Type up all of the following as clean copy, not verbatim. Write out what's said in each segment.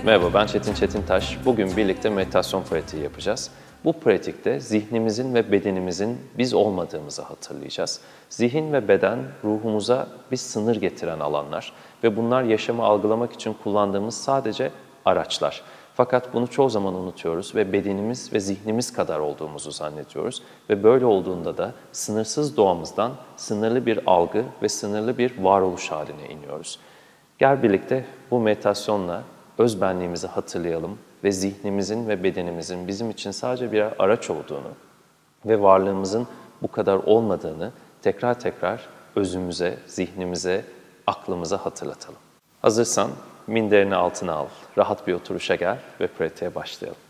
Merhaba, ben Çetin Çetintaş. Bugün birlikte meditasyon pratiği yapacağız. Bu pratikte zihnimizin ve bedenimizin biz olmadığımızı hatırlayacağız. Zihin ve beden ruhumuza bir sınır getiren alanlar ve bunlar yaşamı algılamak için kullandığımız sadece araçlar. Fakat bunu çoğu zaman unutuyoruz ve bedenimiz ve zihnimiz kadar olduğumuzu zannediyoruz. Ve böyle olduğunda da sınırsız doğamızdan sınırlı bir algı ve sınırlı bir varoluş haline iniyoruz. Gel birlikte bu meditasyonla öz benliğimizi hatırlayalım ve zihnimizin ve bedenimizin bizim için sadece birer araç olduğunu ve varlığımızın bu kadar olmadığını tekrar tekrar özümüze, zihnimize, aklımıza hatırlatalım. Hazırsan minderini altına al, rahat bir oturuşa gel ve pratiğe başlayalım.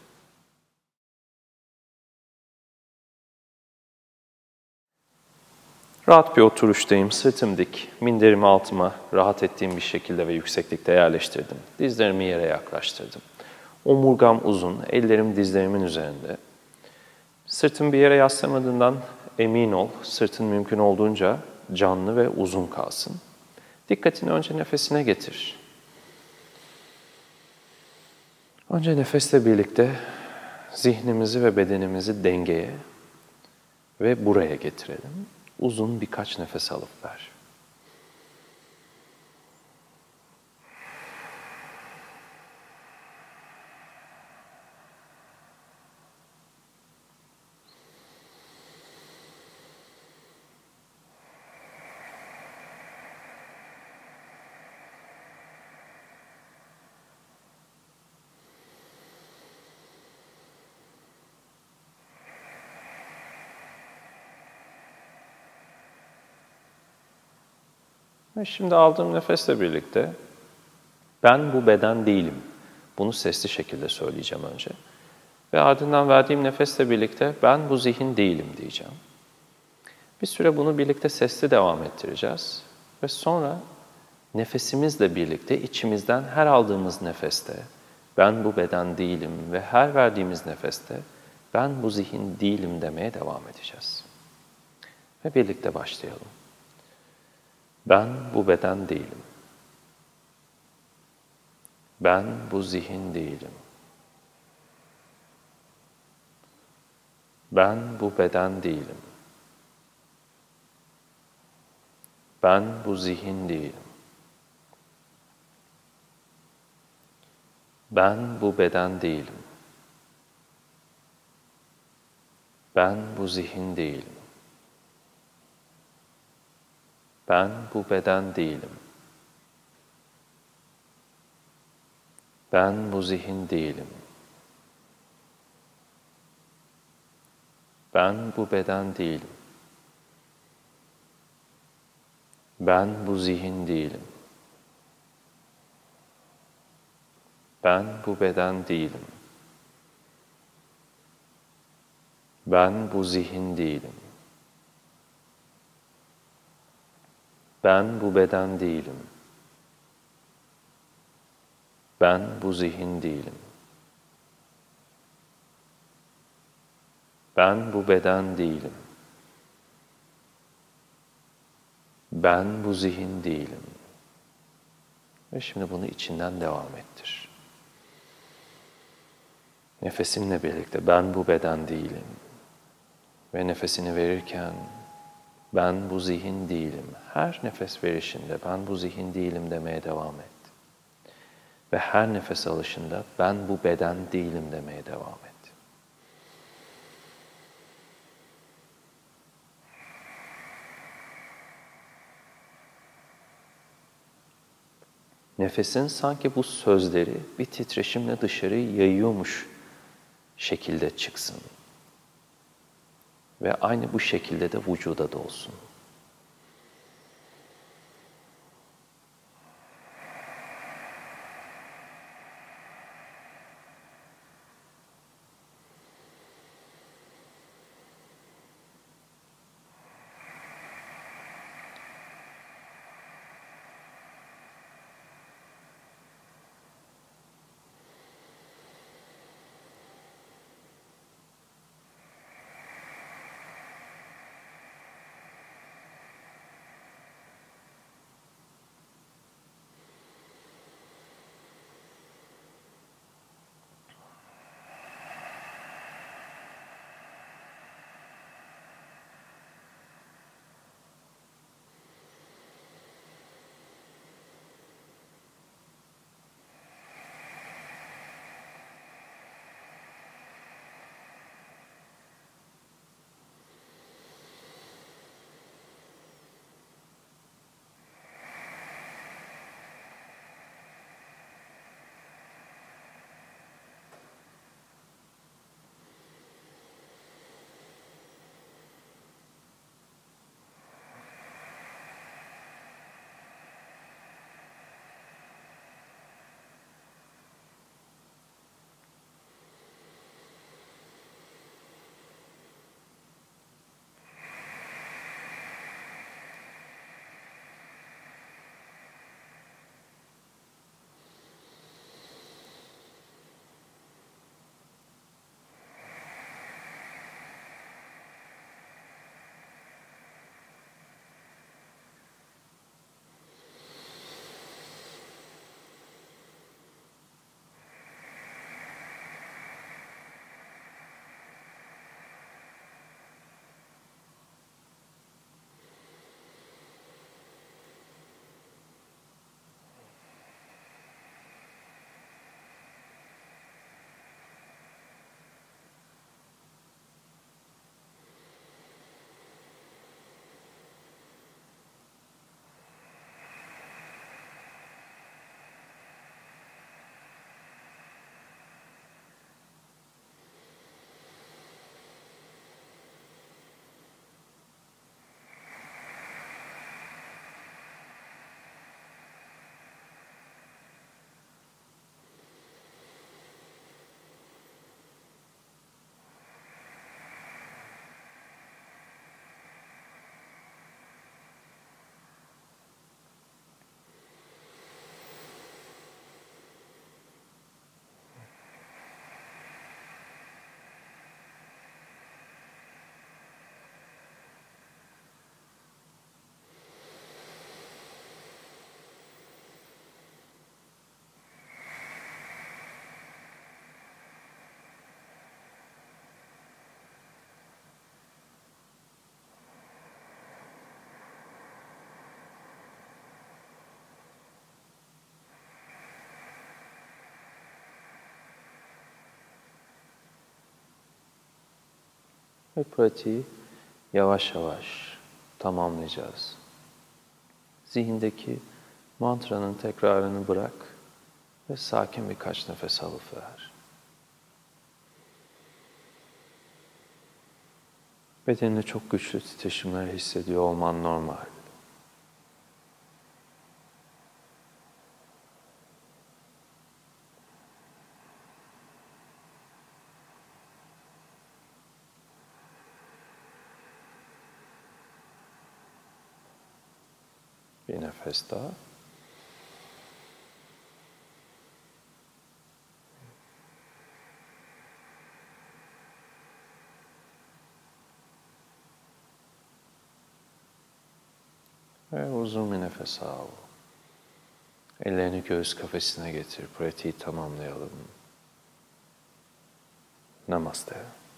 Rahat bir oturuştayım, sırtım dik, minderimi altıma rahat ettiğim bir şekilde ve yükseklikte yerleştirdim. Dizlerimi yere yaklaştırdım. Omurgam uzun, ellerim dizlerimin üzerinde. Sırtım bir yere yaslamadığından emin ol, sırtın mümkün olduğunca canlı ve uzun kalsın. Dikkatini önce nefesine getir. Önce nefesle birlikte zihnimizi ve bedenimizi dengeye ve buraya getirelim. Uzun birkaç nefes alıp ver. Ve şimdi aldığım nefesle birlikte ben bu beden değilim. Bunu sesli şekilde söyleyeceğim önce. Ve ardından verdiğim nefesle birlikte ben bu zihin değilim diyeceğim. Bir süre bunu birlikte sesli devam ettireceğiz. Ve sonra nefesimizle birlikte içimizden her aldığımız nefeste ben bu beden değilim ve her verdiğimiz nefeste ben bu zihin değilim demeye devam edeceğiz. Ve birlikte başlayalım. Ben bu beden değilim. Ben bu zihin değilim. Ben bu beden değilim. Ben bu zihin değilim. Ben bu beden değilim. Ben bu zihin değilim. Ben bu beden değilim. Ben bu zihin değilim. Ben bu beden değilim. Ben bu zihin değilim. Ben bu beden değilim. Ben bu zihin değilim. Ben bu beden değilim. Ben bu zihin değilim. Ben bu beden değilim. Ben bu zihin değilim. Ve şimdi bunu içinden devam ettir. Nefesinle birlikte ben bu beden değilim. Ve nefesini verirken ben bu zihin değilim. Her nefes verişinde ben bu zihin değilim demeye devam et. Ve her nefes alışında ben bu beden değilim demeye devam et. Nefesin sanki bu sözleri bir titreşimle dışarı yayıyormuş şekilde çıksın. Ve aynı bu şekilde de vücuda dolsun. Ve pratiği yavaş yavaş tamamlayacağız. Zihindeki mantranın tekrarını bırak ve sakin birkaç nefes alıver. Bedeninde çok güçlü titreşimler hissediyor olman normal. Bir nefes daha. Ve uzun bir nefes al. Ellerini göğüs kafesine getir. Pratiği tamamlayalım. Namaste.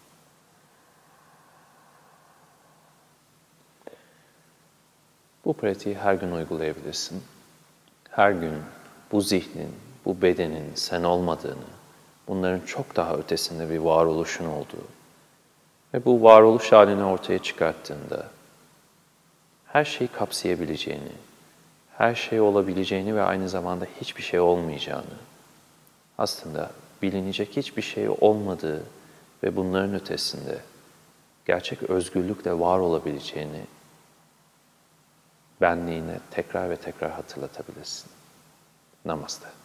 Bu pratiği her gün uygulayabilirsin. Her gün bu zihnin, bu bedenin sen olmadığını, bunların çok daha ötesinde bir varoluşun olduğu ve bu varoluş halini ortaya çıkarttığında her şeyi kapsayabileceğini, her şey olabileceğini ve aynı zamanda hiçbir şey olmayacağını, aslında bilinecek hiçbir şey olmadığı ve bunların ötesinde gerçek özgürlükle var olabileceğini benliğine tekrar ve tekrar hatırlatabilirsin. Namaste.